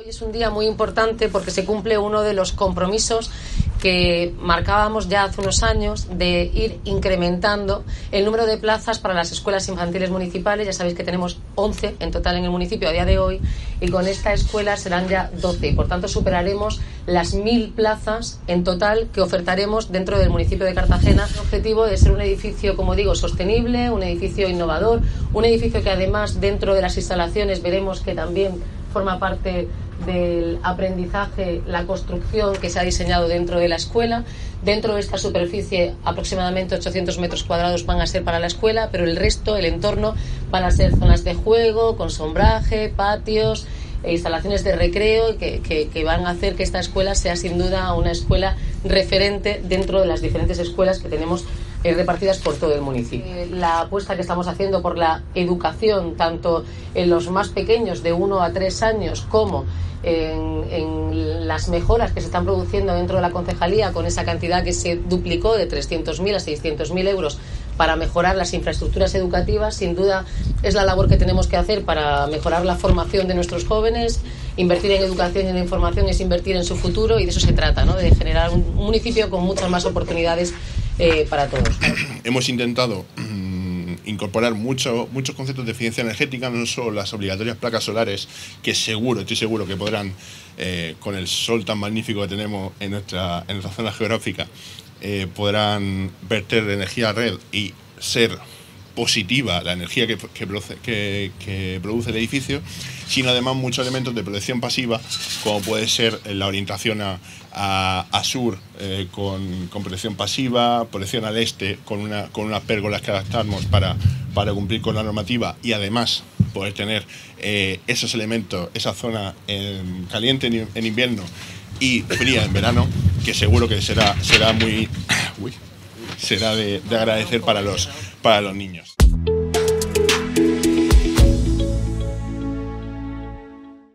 Hoy es un día muy importante porque se cumple uno de los compromisos que marcábamos ya hace unos años de ir incrementando el número de plazas para las escuelas infantiles municipales. Ya sabéis que tenemos 11 en total en el municipio a día de hoy y con esta escuela serán ya 12 y por tanto superaremos las 1000 plazas en total que ofertaremos dentro del municipio de Cartagena. El objetivo es ser un edificio, como digo, sostenible, un edificio innovador, un edificio que además dentro de las instalaciones veremos que también forma parte del aprendizaje, la construcción que se ha diseñado dentro de la escuela. Dentro de esta superficie aproximadamente 800 metros cuadrados van a ser para la escuela, pero el resto, el entorno, van a ser zonas de juego, con sombraje, patios e instalaciones de recreo que van a hacer que esta escuela sea sin duda una escuela referente dentro de las diferentes escuelas que tenemos repartidas por todo el municipio. La apuesta que estamos haciendo por la educación, tanto en los más pequeños de 1 a 3 años como en las mejoras que se están produciendo dentro de la concejalía, con esa cantidad que se duplicó de 300.000 a 600.000 euros para mejorar las infraestructuras educativas, sin duda es la labor que tenemos que hacer para mejorar la formación de nuestros jóvenes. Invertir en educación y en información es invertir en su futuro y de eso se trata, ¿no? De generar un municipio con muchas más oportunidades para todos. Hemos intentado incorporar muchos conceptos de eficiencia energética, no solo las obligatorias placas solares, que estoy seguro que podrán, con el sol tan magnífico que tenemos en nuestra zona geográfica, podrán verter energía a red y ser positiva la energía que produce el edificio, sino además muchos elementos de protección pasiva, como puede ser la orientación a sur con protección pasiva, protección al este con unas pérgolas que adaptamos para cumplir con la normativa y además poder tener esos elementos, esa zona caliente en invierno y fría en verano, que seguro que será de agradecer para los niños.